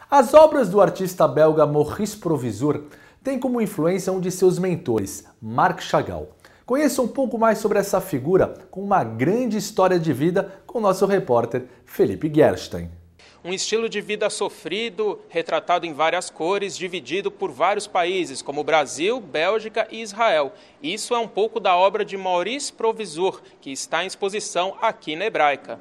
As obras do artista belga Maurice Provisor têm como influência um de seus mentores, Marc Chagall. Conheça um pouco mais sobre essa figura com uma grande história de vida com o nosso repórter Felipe Gerstein. Um estilo de vida sofrido, retratado em várias cores, dividido por vários países, como Brasil, Bélgica e Israel. Isso é um pouco da obra de Maurice Provisor, que está em exposição aqui na Hebraica.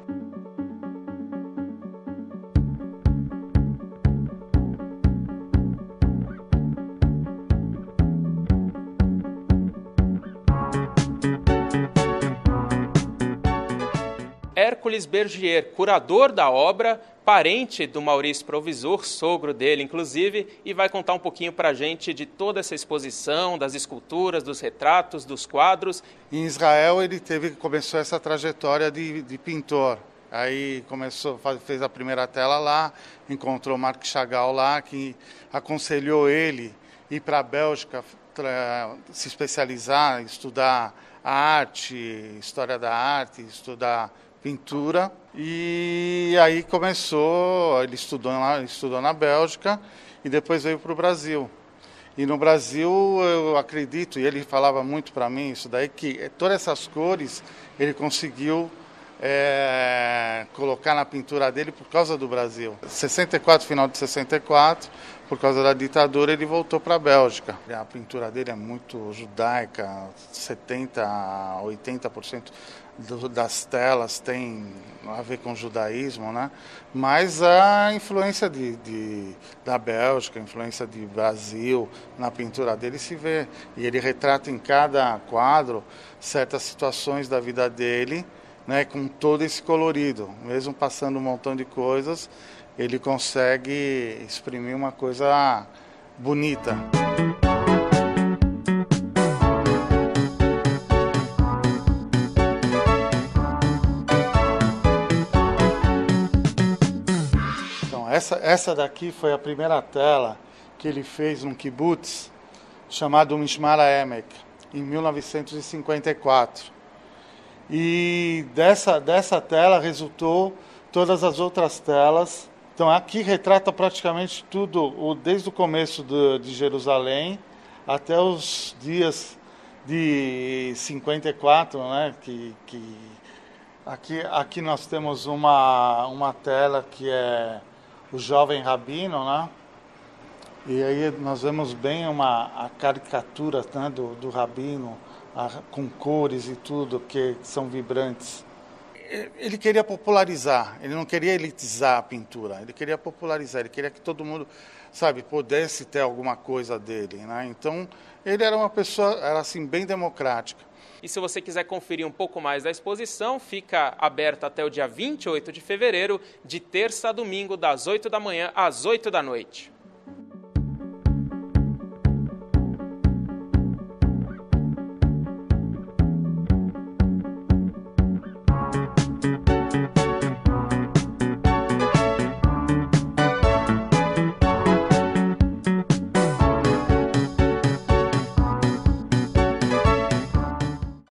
Hércules Bergier, curador da obra, parente do Maurice Provisor, sogro dele inclusive, e vai contar um pouquinho para a gente de toda essa exposição, das esculturas, dos retratos, dos quadros. Em Israel ele começou essa trajetória de pintor. Aí fez a primeira tela lá, encontrou Marc Chagall lá, que aconselhou ele ir para a Bélgica se especializar, estudar a arte, história da arte, estudar pintura, e aí ele estudou na Bélgica e depois veio para o Brasil. E no Brasil eu acredito, e ele falava muito para mim isso daí, que todas essas cores ele conseguiu colocar na pintura dele por causa do Brasil. 64, final de 64, por causa da ditadura, ele voltou para a Bélgica. A pintura dele é muito judaica, 70% a 80% das telas tem a ver com o judaísmo, né? Mas a influência da Bélgica, a influência do Brasil na pintura dele se vê. E ele retrata em cada quadro certas situações da vida dele, né, com todo esse colorido. Mesmo passando um montão de coisas, ele consegue exprimir uma coisa bonita. Então, essa daqui foi a primeira tela que ele fez num kibbutz chamado Mishmar HaEmek, em 1954. E dessa tela resultou todas as outras telas. Então aqui retrata praticamente tudo, desde o começo de Jerusalém até os dias de 54, né? Aqui nós temos uma tela que é o jovem rabino, né? E aí nós vemos bem a caricatura, né, do rabino, com cores e tudo, que são vibrantes. Ele queria popularizar, ele não queria elitizar a pintura, ele queria popularizar, ele queria que todo mundo, pudesse ter alguma coisa dele, né? Então, ele era uma pessoa, assim, bem democrática. E se você quiser conferir um pouco mais da exposição, fica aberta até o dia 28 de fevereiro, de terça a domingo, das 8 da manhã às 8 da noite.